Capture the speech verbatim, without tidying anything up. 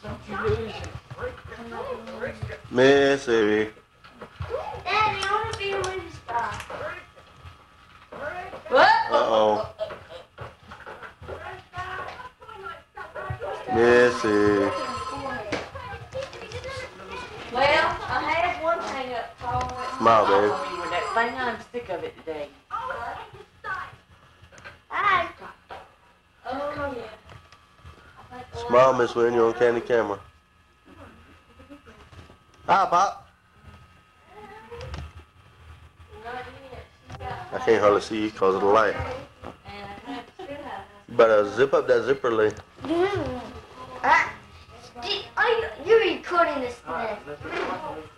Missy. Daddy, I want to be a movie star. Uh-oh. Missy. Well, I have one thing up for Smile, babe. with that thing. I'm sick of it today. Hi. Oh, yeah. Smile, Miss Wynn. You're on Candy Camera. Hi, Pop. I can't hardly see you because of the light. You better zip up that zipper, Lee. Mm. Ah, are you, you're recording this thing.